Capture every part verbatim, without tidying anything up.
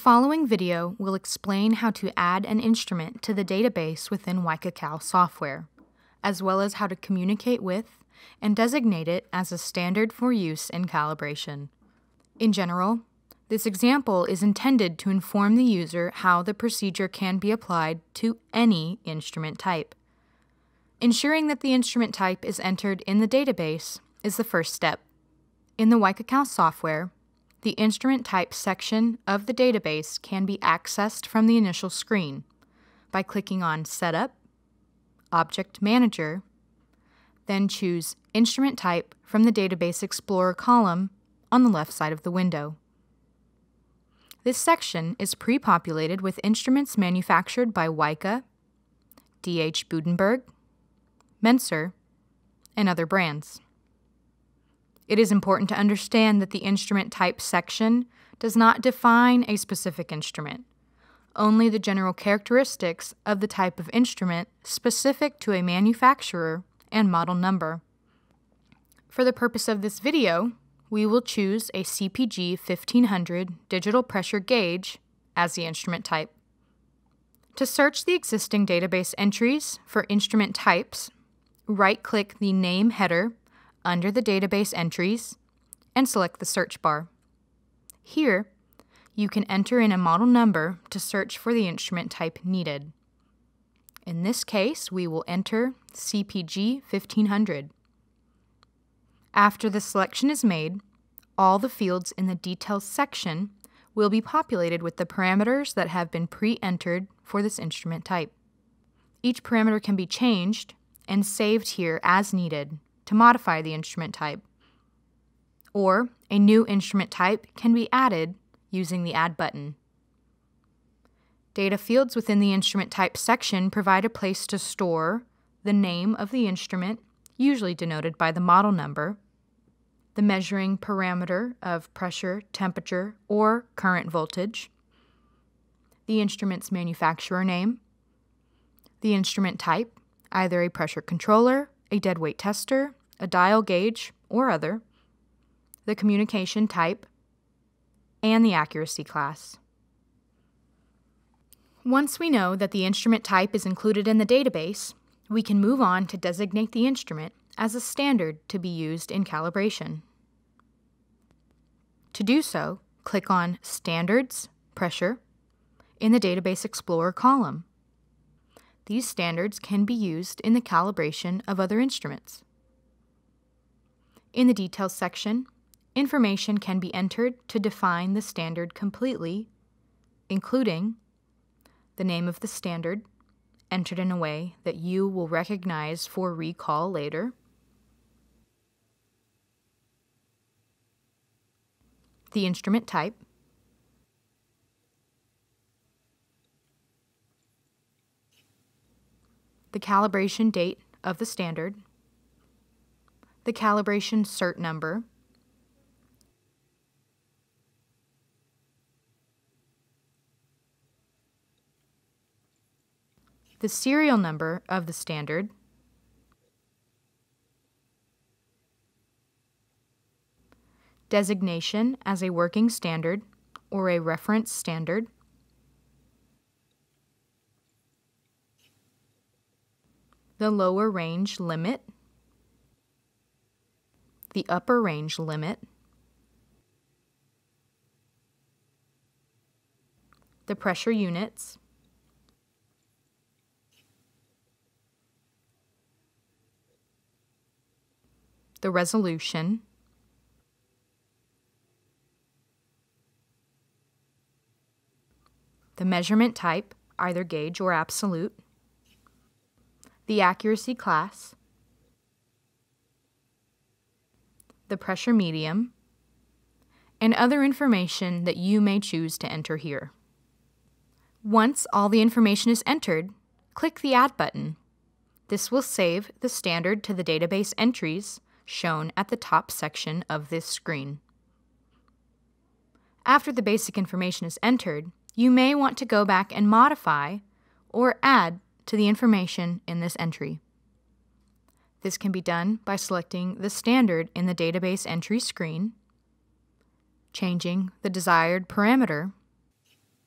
following video will explain how to add an instrument to the database within WIKA-Cal software, as well as how to communicate with and designate it as a standard for use in calibration. In general, this example is intended to inform the user how the procedure can be applied to any instrument type. Ensuring that the instrument type is entered in the database is the first step. In the WIKA-Cal software, the instrument type section of the database can be accessed from the initial screen by clicking on Setup, Object Manager, then choose Instrument Type from the Database Explorer column on the left side of the window. This section is pre-populated with instruments manufactured by WIKA, D H Budenberg, Menser, and other brands. It is important to understand that the instrument type section does not define a specific instrument, only the general characteristics of the type of instrument specific to a manufacturer and model number. For the purpose of this video, we will choose a C P G fifteen hundred digital pressure gauge as the instrument type. To search the existing database entries for instrument types, right-click the name header under the database entries and select the search bar. Here, you can enter in a model number to search for the instrument type needed. In this case, we will enter C P G fifteen hundred. After the selection is made, all the fields in the Details section will be populated with the parameters that have been pre-entered for this instrument type. Each parameter can be changed and saved here as needed to modify the instrument type, or a new instrument type can be added using the Add button. Data fields within the instrument type section provide a place to store the name of the instrument, usually denoted by the model number, the measuring parameter of pressure, temperature, or current voltage, the instrument's manufacturer name, the instrument type, either a pressure controller, a deadweight tester, a dial gauge, or other, the communication type, and the accuracy class. Once we know that the instrument type is included in the database, we can move on to designate the instrument as a standard to be used in calibration. To do so, click on Standards, Pressure in the Database Explorer column. These standards can be used in the calibration of other instruments. In the Details section, information can be entered to define the standard completely, including the name of the standard, entered in a way that you will recognize for recall later, the instrument type, the calibration date of the standard, the calibration cert number, the serial number of the standard, designation as a working standard or a reference standard, the lower range limit, the upper range limit, the pressure units, the resolution, the measurement type, either gauge or absolute, the accuracy class, the pressure medium, and other information that you may choose to enter here. Once all the information is entered, click the Add button. This will save the standard to the database entries shown at the top section of this screen. After the basic information is entered, you may want to go back and modify or add to the information in this entry. This can be done by selecting the standard in the database entry screen, changing the desired parameter,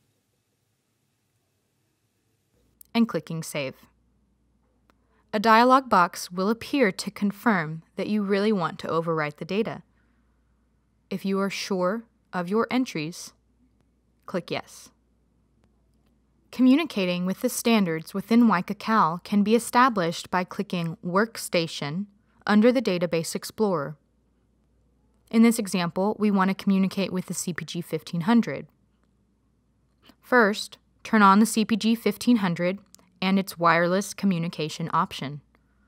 and clicking Save. A dialog box will appear to confirm that you really want to overwrite the data. If you are sure of your entries, click Yes. Communicating with the standards within WIKA-Cal can be established by clicking Workstation under the Database Explorer. In this example, we want to communicate with the C P G fifteen hundred. First, turn on the C P G fifteen hundred and its wireless communication option.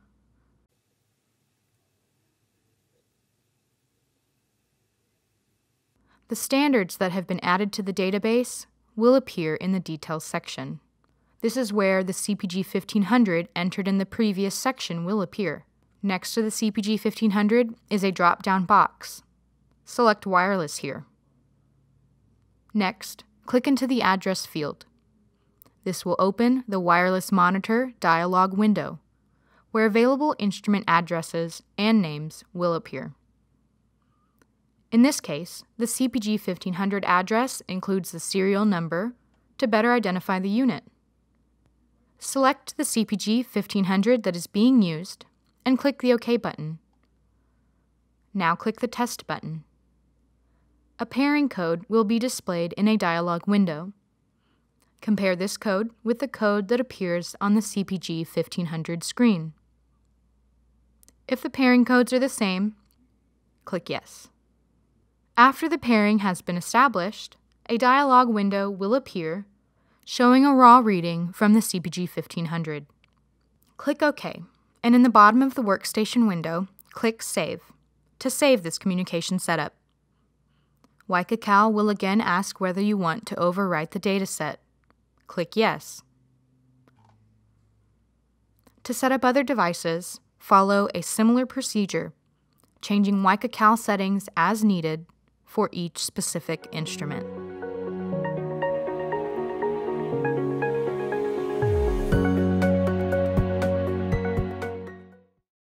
The standards that have been added to the database will appear in the Details section. This is where the C P G fifteen hundred entered in the previous section will appear. Next to the C P G fifteen hundred is a drop-down box. Select Wireless here. Next, click into the Address field. This will open the Wireless Monitor dialog window, where available instrument addresses and names will appear. In this case, the C P G fifteen hundred address includes the serial number to better identify the unit. Select the C P G fifteen hundred that is being used and click the OK button. Now click the Test button. A pairing code will be displayed in a dialog window. Compare this code with the code that appears on the C P G fifteen hundred screen. If the pairing codes are the same, click Yes. After the pairing has been established, a dialog window will appear showing a raw reading from the C P G fifteen hundred. Click OK, and in the bottom of the workstation window, click Save to save this communication setup. WIKA-Cal will again ask whether you want to overwrite the dataset. Click Yes. To set up other devices, follow a similar procedure, changing WIKA-Cal settings as needed for each specific instrument.